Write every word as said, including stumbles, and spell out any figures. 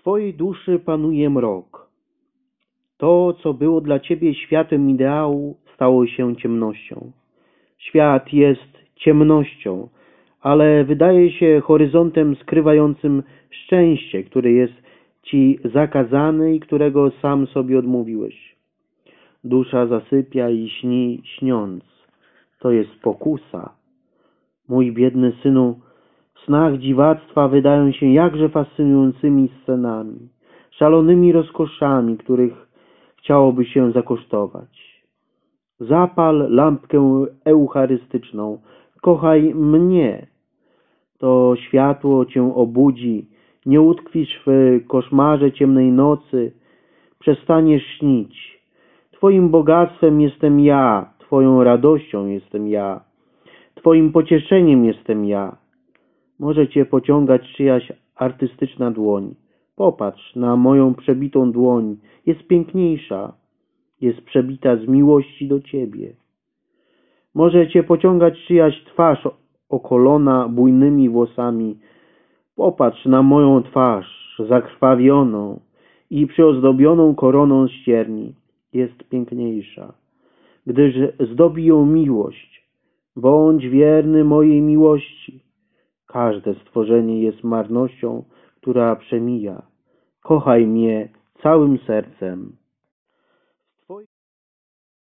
Twojej duszy panuje mrok. To, co było dla Ciebie światem ideału, stało się ciemnością. Świat jest ciemnością, ale wydaje się horyzontem skrywającym szczęście, które jest Ci zakazane i którego sam sobie odmówiłeś. Dusza zasypia i śni śniąc. To jest pokusa. Mój biedny synu, w snach dziwactwa wydają się jakże fascynującymi scenami, szalonymi rozkoszami, których chciałoby się zakosztować. Zapal lampkę eucharystyczną, kochaj mnie. To światło cię obudzi, nie utkwisz w koszmarze ciemnej nocy, przestaniesz śnić. Twoim bogactwem jestem ja, Twoją radością jestem ja, Twoim pocieszeniem jestem ja. Może Cię pociągać czyjaś artystyczna dłoń. Popatrz na moją przebitą dłoń, jest piękniejsza, jest przebita z miłości do Ciebie. Może Cię pociągać czyjaś twarz okolona bujnymi włosami. Popatrz na moją twarz, zakrwawioną i przyozdobioną koroną z cierni. Jest piękniejsza, gdyż zdobi ją miłość. Bądź wierny mojej miłości. Każde stworzenie jest marnością, która przemija. Kochaj mnie całym sercem.